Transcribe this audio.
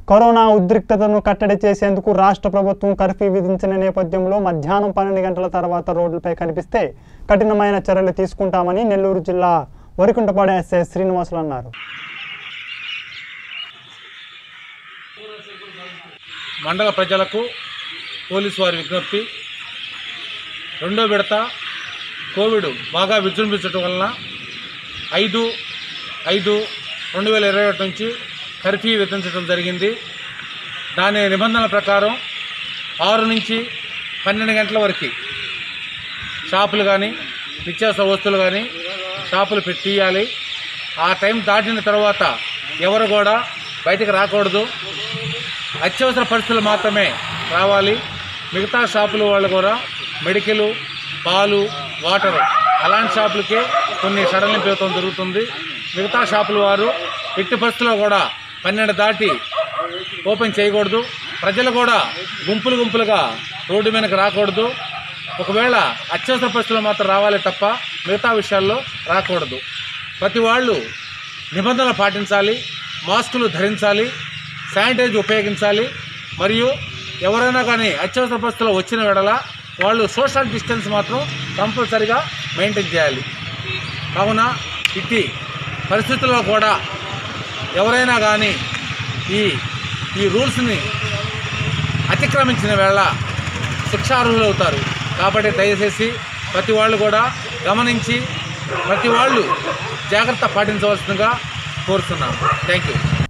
Corona ఉద్రిక్తతను కట్టడి చేసేందుకు రాష్ట్ర ప్రభుత్వం కర్ఫ్యూ విధించిన నేపథ్యంలో మధ్యాహ్నం 12 గంటల తర్వాత రోడ్లపై కనిపిస్తే కఠినమైన చర్యలు తీసుకుంటామని నెల్లూరు జిల్లా వరికుంటపాడు ఎస్ఐ శ్రీనివాసులు అన్నారు. మండల ప్రజలకు పోలీసు వారి విజ్ఞప్తి, రెండో విడత కోవిడ్ బాగా విజృంభించడం వలన 5/5/2021 నుంచి కర్ఫ్యూ విధించడం జరిగింది. దాని నిబంధనల ప్రకారం 6 నుంచి 12 గంటల వరకు షాపులు కానీ నిత్యావసర వస్తువులు కానీ షాపులు పెట్టియాలి. ఆ టైం దాటిన తర్వాత ఎవరు కూడా బయటకు రాకూడదు. అత్యవసర పరిస్థితులు మాత్రమే రావాలి. మిగతా షాపుల వాళ్ళు కూడా మెడికల్, పాలు, వాటర్ అలాంటి షాపులకే కొన్ని సడలింపు ఇవ్వడం జరుగుతుంది. మిగతా షాపుల వారు ఎట్టి పరిస్థితుల్లో కూడా 12 దాటి ఓపెన్ చేయకూడదు. ప్రజలు కూడా గుంపులుగా రోడ్డు మీదకి రాకూడదు. ఒకవేళ అత్యవసర పరిస్థితులు మాత్రం రావాలి తప్ప మిగతా విషయాల్లో రాకూడదు. ప్రతి వాళ్ళు నిబంధనలు పాటించాలి, మాస్కులు ధరించాలి, శానిటైజర్ ఉపయోగించాలి. మరియు ఎవరైనా కానీ అత్యవసర పరిస్థితుల్లో వచ్చిన వెడల వాళ్ళు సోషల్ డిస్టెన్స్ మాత్రం కంపల్సరిగా మెయింటైన్ చేయాలి. కావున ఇట్టి పరిస్థితుల్లో కూడా ఎవరైనా కానీ ఈ రూల్స్ని అతిక్రమించిన వేళ శిక్షార్హులు అవుతారు. కాబట్టి దయచేసి ప్రతి వాళ్ళు కూడా గమనించి ప్రతి వాళ్ళు జాగ్రత్త పాటించవలసిందిగా కోరుతున్నాను. Thank you.